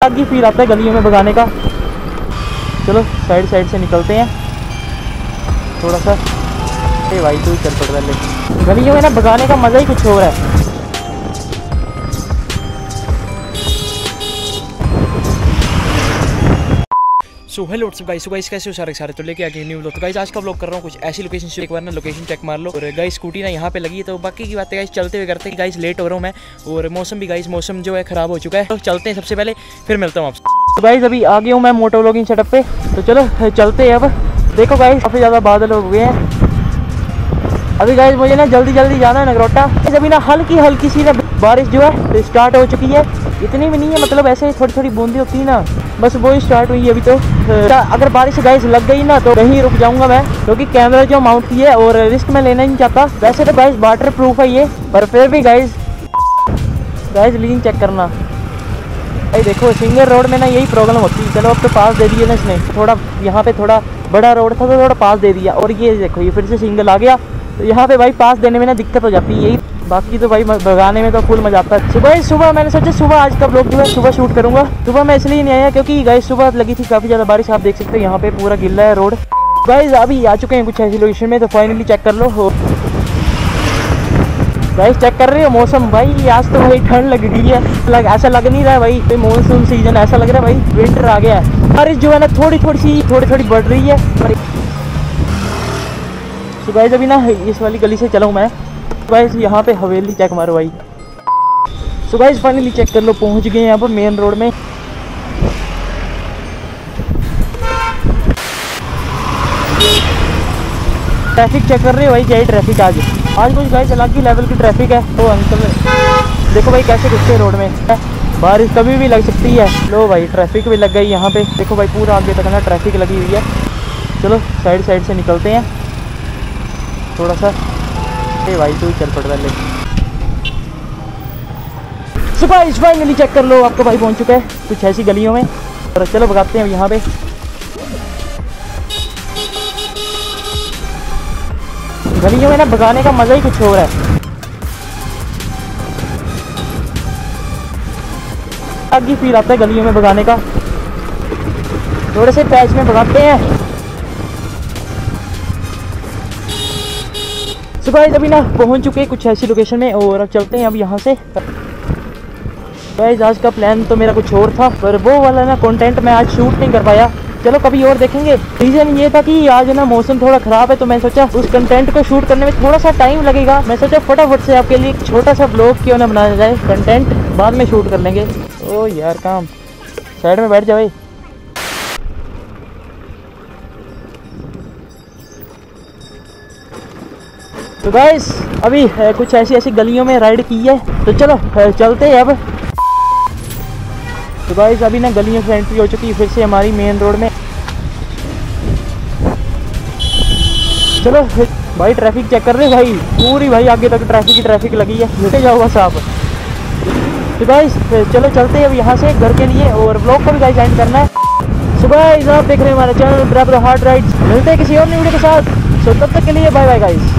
आगे फिर आता है गलियों में भगाने का। चलो साइड से निकलते हैं थोड़ा सा। अरे भाई तू चल पड़ रहा, गलियों में ना भगाने का मज़ा ही कुछ और है। सो हेलो गाइस कैसे हो सारे तो लेके आ गए न्यू व्लॉग। तो गाइस आज का व्लॉग कर रहा हूँ कुछ ऐसी लोकेशन से, एक बार ना लोकेशन चेक मार लो। और गाइस स्कूटी ना यहाँ पे लगी है, तो बाकी की बातें गाइस चलते हुए करते हैं। गाइस लेट हो रहा हूँ मैं, और मौसम भी गाइस मौसम जो है ख़राब हो चुका है। तो चलते हैं सबसे पहले, फिर मिलता हूँ आपसे। तो गाइस अभी आ गया हूँ मैं मोटो व्लॉगिंग सेटअप पे, तो चलो चलते हैं। अब देखो गाइस काफ़ी ज़्यादा बादल हो गए हैं। अभी गाइस मुझे ना जल्दी जाना है नगरोटा। अभी ना हल्की सी ना बारिश जो है स्टार्ट हो चुकी है। इतनी भी नहीं है, मतलब ऐसे थोड़ी बूंदी होती है ना, बस वो ही स्टार्ट हुई है अभी। तो अगर बारिश गाइस लग गई ना तो कहीं रुक जाऊंगा मैं, क्योंकि कैमरा जो माउंट की है और रिस्क में लेना नहीं चाहता। वैसे तो गाइस वाटर प्रूफ है ये, पर फिर भी गाइस लीन चेक करना। भाई देखो सिंगल रोड में ना यही प्रॉब्लम होती है। चलो अब तो पास दे दिया ना इसने, थोड़ा यहाँ पे थोड़ा बड़ा रोड था तो थोड़ा पास दे दिया। और ये देखो ये फिर से सिंगल आ गया, तो यहाँ पे भाई पास देने में ना दिक्कत हो जाती है यही। बाकी तो भाई भगाने में तो फुल मजा आता है। सुबह मैंने सोचा सुबह आज का व्लॉग जो है सुबह शूट करूंगा। सुबह मैं इसलिए नहीं आया क्योंकि गाइस सुबह लगी थी काफ़ी ज़्यादा बारिश। आप देख सकते हो यहाँ पे पूरा गिल्ला है रोड। गाइस अभी आ चुके हैं कुछ ऐसी लोकेशन में, तो फाइनली चेक कर लो। गाइस चेक कर रहे हो मौसम, भाई आज तो भाई ठंड लग गई है। ऐसा लग नहीं रहा है भाई मानसून सीजन, ऐसा लग रहा है भाई विंटर आ गया है। बारिश जो है ना थोड़ी बढ़ रही है। तो गाइस अभी ना इस वाली गली से चला हूँ मैं। गाइस यहाँ पे हवेली चेक मारो भाई। सो गाइस फाइनली चेक कर लो, पहुँच गए यहाँ पर मेन रोड में। ट्रैफिक चेक कर रहे हो भाई, क्या ही ट्रैफिक आज कुछ गाइस अलग ही लेवल की ट्रैफिक है। तो अंकल देखो भाई कैसे घुसते रोड में, बारिश कभी भी लग सकती है। लो भाई ट्रैफिक भी लग गई यहाँ पे, देखो भाई पूरा आगे तक ना ट्रैफिक लगी हुई है। चलो साइड से निकलते हैं थोड़ा सा। अरे भाई तू चल पड़ रहा। सुबह फाइनली चेक कर लो, आपका भाई पहुंच चुका है कुछ ऐसी गलियों में। और चलो भगाते हैं यहाँ पे। गलियों में ना भगाने का मज़ा ही कुछ और है। आगे फिर आता है गलियों में भगाने का, थोड़े से पैच में भगाते हैं। सुबह अभी ना पहुंच चुके हैं कुछ ऐसी लोकेशन में, और अब चलते हैं अब यहाँ से। गाइस आज का प्लान तो मेरा कुछ और था, पर वो वाला ना कंटेंट मैं आज शूट नहीं कर पाया। चलो कभी और देखेंगे। रीज़न ये था कि आज ना मौसम थोड़ा ख़राब है, तो मैं सोचा उस कंटेंट को शूट करने में थोड़ा सा टाइम लगेगा। मैं सोचा फटाफट से आपके लिए एक छोटा सा ब्लॉग क्यों ना बनाया जाए, कंटेंट बाद में शूट कर लेंगे। ओ यार काम, साइड में बैठ जाए। तो गाइस अभी कुछ ऐसी गलियों में राइड की है, तो चलो चलते हैं अब। तो गाइस अभी ना गलियों से एंट्री हो चुकी है फिर से हमारी मेन रोड में। चलो भाई ट्रैफिक चेक कर रहे भाई, पूरी भाई आगे तक ट्रैफिक लगी है। लेते जाओ बस आप। तो गाइस चलो चलते हैं अब यहाँ से घर के लिए, और ब्लॉग को भी गाइस एंड करना है। सुबह आप देख रहे हैं हमारा channel drive the hard rides. मिलते हैं किसी और वीडियो के साथ, सो तब तक के लिए बाय बाय गाइस।